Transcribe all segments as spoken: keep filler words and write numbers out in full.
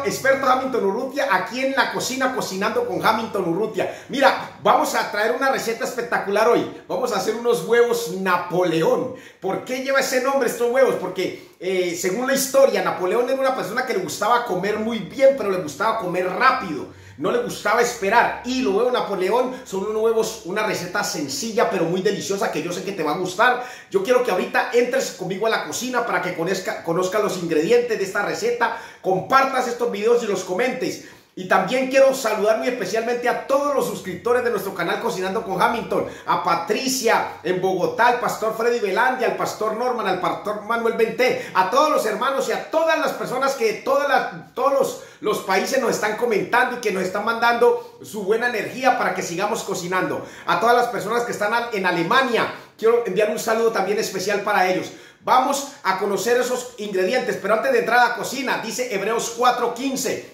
experto Hamilton Urrutia, aquí en la cocina, cocinando con Hamilton Urrutia. Mira, vamos a traer una receta espectacular hoy. Vamos a hacer unos huevos Napoleón. ¿Por qué lleva ese nombre estos huevos? Porque eh, según la historia, Napoleón era una persona que le gustaba comer muy bien, pero le gustaba comer rápido. No le gustaba esperar. Y los huevos Napoleón son unos huevos, una receta sencilla pero muy deliciosa que yo sé que te va a gustar. Yo quiero que ahorita entres conmigo a la cocina para que conozca, conozca los ingredientes de esta receta. Compartas estos videos y los comentes. Y también quiero saludar muy especialmente a todos los suscriptores de nuestro canal Cocinando con Hamilton. A Patricia en Bogotá, al pastor Freddy Velandia, al pastor Norman, al pastor Manuel Benté, a todos los hermanos y a todas las personas que todas las, todos los, los países nos están comentando y que nos están mandando su buena energía para que sigamos cocinando. A todas las personas que están en Alemania, quiero enviar un saludo también especial para ellos. Vamos a conocer esos ingredientes, pero antes de entrar a la cocina, dice Hebreos cuatro quince.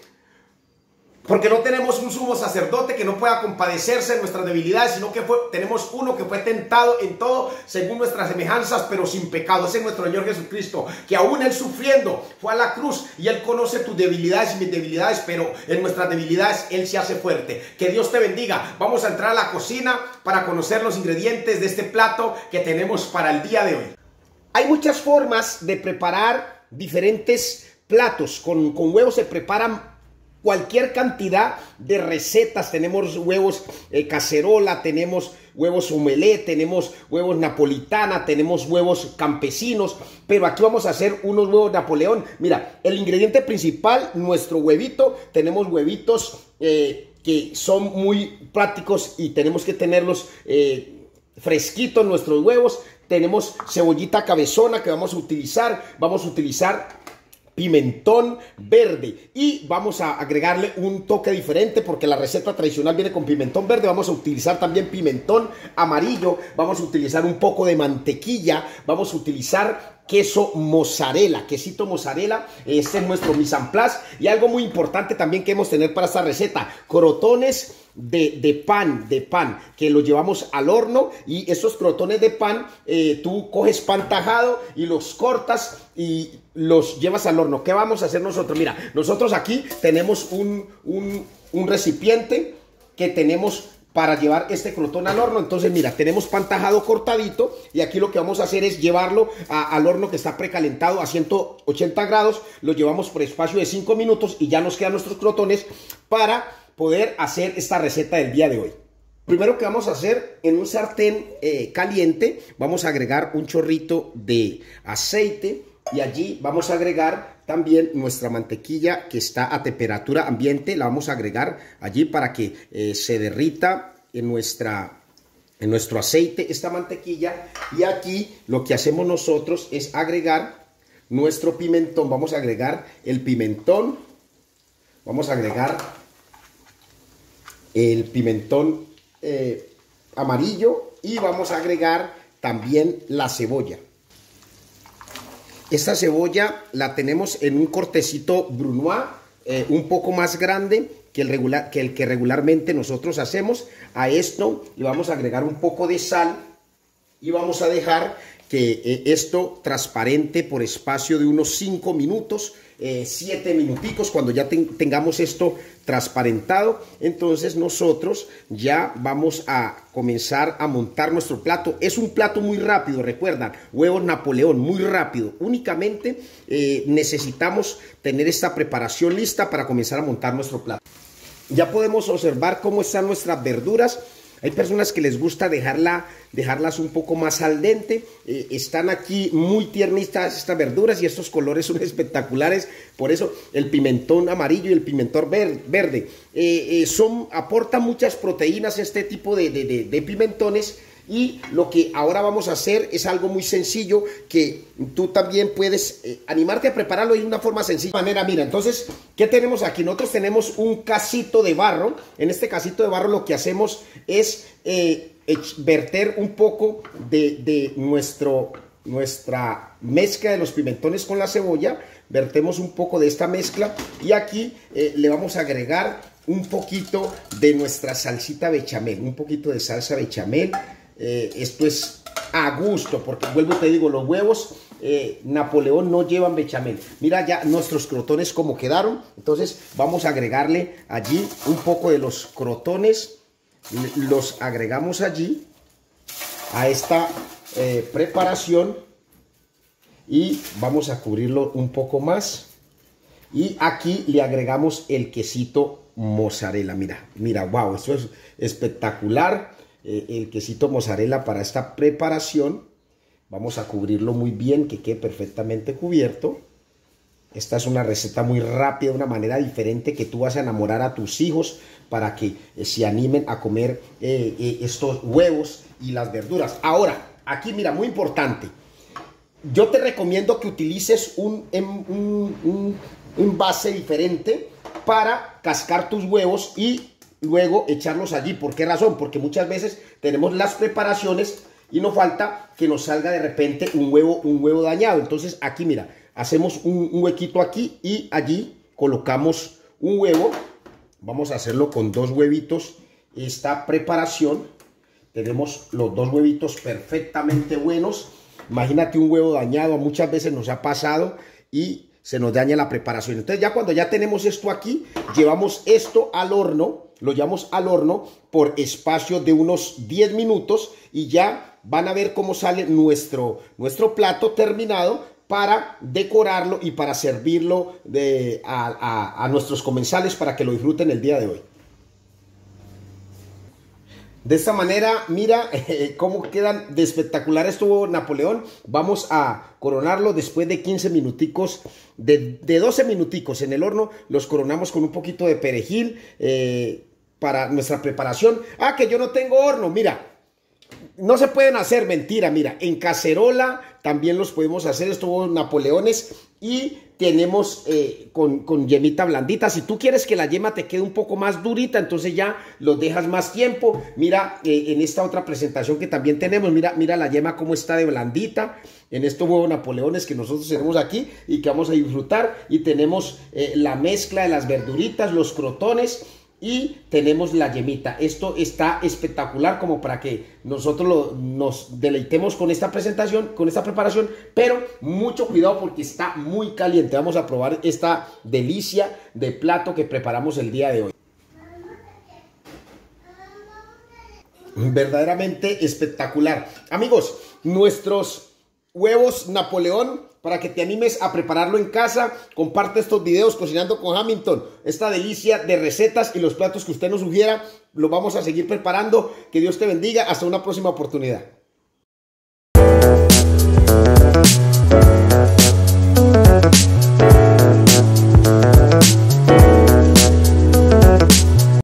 Porque no tenemos un sumo sacerdote que no pueda compadecerse de nuestras debilidades, sino que fue, tenemos uno que fue tentado en todo según nuestras semejanzas, pero sin pecado. Ese es nuestro Señor Jesucristo, que aún Él sufriendo fue a la cruz y Él conoce tus debilidades y mis debilidades, pero en nuestras debilidades Él se hace fuerte. Que Dios te bendiga. Vamos a entrar a la cocina para conocer los ingredientes de este plato que tenemos para el día de hoy. Hay muchas formas de preparar diferentes platos. Con, con huevos se preparan cualquier cantidad de recetas. Tenemos huevos eh, cacerola, tenemos huevos omelette, tenemos huevos napolitana, tenemos huevos campesinos, pero aquí vamos a hacer unos huevos Napoleón. Mira, el ingrediente principal, nuestro huevito. Tenemos huevitos eh, que son muy prácticos y tenemos que tenerlos eh, fresquitos, nuestros huevos. Tenemos cebollita cabezona que vamos a utilizar, vamos a utilizar pimentón verde y vamos a agregarle un toque diferente porque la receta tradicional viene con pimentón verde. Vamos a utilizar también pimentón amarillo, vamos a utilizar un poco de mantequilla, vamos a utilizar queso mozzarella, quesito mozzarella. Este es nuestro mise en place. Y algo muy importante también que debemos tener para esta receta: crotones de, de pan, de pan, que los llevamos al horno. Y esos crotones de pan, eh, tú coges pan tajado y los cortas y los llevas al horno. ¿Qué vamos a hacer nosotros? Mira, nosotros aquí tenemos un, un, un recipiente que tenemos para llevar este crotón al horno. Entonces mira, tenemos pan tajado cortadito y aquí lo que vamos a hacer es llevarlo a, al horno que está precalentado a ciento ochenta grados. Lo llevamos por espacio de cinco minutos y ya nos quedan nuestros crotones para poder hacer esta receta del día de hoy. Primero que vamos a hacer, en un sartén eh, caliente vamos a agregar un chorrito de aceite y allí vamos a agregar también nuestra mantequilla que está a temperatura ambiente. La vamos a agregar allí para que eh, se derrita en, nuestra, en nuestro aceite esta mantequilla. Y aquí lo que hacemos nosotros es agregar nuestro pimentón. Vamos a agregar el pimentón. Vamos a agregar el pimentón eh, amarillo y vamos a agregar también la cebolla. Esta cebolla la tenemos en un cortecito brunoise, eh, un poco más grande que el, regular, que el que regularmente nosotros hacemos. A esto le vamos a agregar un poco de sal y vamos a dejar que eh, esto transparente por espacio de unos cinco minutos, eh, siete minuticos. Cuando ya ten, tengamos esto transparentado, entonces nosotros ya vamos a comenzar a montar nuestro plato. Es un plato muy rápido, recuerdan, huevos Napoleón, muy rápido. Únicamente eh, necesitamos tener esta preparación lista para comenzar a montar nuestro plato. Ya podemos observar cómo están nuestras verduras. Hay personas que les gusta dejarla, dejarlas un poco más al dente. Eh, están aquí muy tiernitas estas verduras y estos colores son espectaculares. Por eso el pimentón amarillo y el pimentón ver, verde eh, eh, son, aportan muchas proteínas este tipo de, de, de, de pimentones. Y lo que ahora vamos a hacer es algo muy sencillo que tú también puedes eh, animarte a prepararlo de una forma sencilla. Manera, mira, entonces, ¿qué tenemos aquí? Nosotros tenemos un casito de barro. En este casito de barro lo que hacemos es eh, verter un poco de, de nuestro, nuestra mezcla de los pimentones con la cebolla. Vertemos un poco de esta mezcla y aquí eh, le vamos a agregar un poquito de nuestra salsita bechamel, un poquito de salsa bechamel. Eh, esto es a gusto, porque vuelvo te digo, los huevos eh, Napoleón no llevan bechamel. Mira ya nuestros crotones como quedaron. Entonces vamos a agregarle allí un poco de los crotones. Los agregamos allí a esta eh, preparación y vamos a cubrirlo un poco más. Y aquí le agregamos el quesito mozzarella. Mira, mira, wow, esto es espectacular. Eh, el quesito mozzarella para esta preparación. Vamos a cubrirlo muy bien, que quede perfectamente cubierto. Esta es una receta muy rápida, una manera diferente que tú vas a enamorar a tus hijos para que eh, se animen a comer eh, eh, estos huevos y las verduras. Ahora, aquí mira, muy importante. Yo te recomiendo que utilices un, un, un, un base diferente para cascar tus huevos y luego echarlos allí. ¿Por qué razón? Porque muchas veces tenemos las preparaciones y no falta que nos salga de repente un huevo, un huevo dañado. Entonces aquí mira, hacemos un, un huequito aquí y allí colocamos un huevo. Vamos a hacerlo con dos huevitos. Esta preparación, tenemos los dos huevitos perfectamente buenos. Imagínate un huevo dañado, muchas veces nos ha pasado y se nos daña la preparación. Entonces ya cuando ya tenemos esto aquí, llevamos esto al horno, lo llevamos al horno por espacio de unos diez minutos y ya van a ver cómo sale nuestro, nuestro plato terminado para decorarlo y para servirlo de, a, a, a nuestros comensales para que lo disfruten el día de hoy. De esta manera, mira eh, cómo quedan de espectacular esto Napoleón. Vamos a coronarlo después de quince minuticos, de, de doce minuticos en el horno. Los coronamos con un poquito de perejil eh, para nuestra preparación. Ah, que yo no tengo horno, mira. No se pueden hacer, mentira, mira, en cacerola también los podemos hacer, estos napoleones, y tenemos eh, con, con yemita blandita. Si tú quieres que la yema te quede un poco más durita, entonces ya los dejas más tiempo. Mira, eh, en esta otra presentación que también tenemos, mira, mira la yema cómo está de blandita, en estos huevos napoleones que nosotros tenemos aquí y que vamos a disfrutar, y tenemos eh, la mezcla de las verduritas, los crotones, y tenemos la yemita. Esto está espectacular como para que nosotros lo, nos deleitemos con esta presentación, con esta preparación, pero mucho cuidado porque está muy caliente. Vamos a probar esta delicia de plato que preparamos el día de hoy. Verdaderamente espectacular. Amigos, nuestros huevos Napoleón, para que te animes a prepararlo en casa. Comparte estos videos Cocinando con Hamilton, esta delicia de recetas y los platos que usted nos sugiera, los vamos a seguir preparando. Que Dios te bendiga, hasta una próxima oportunidad.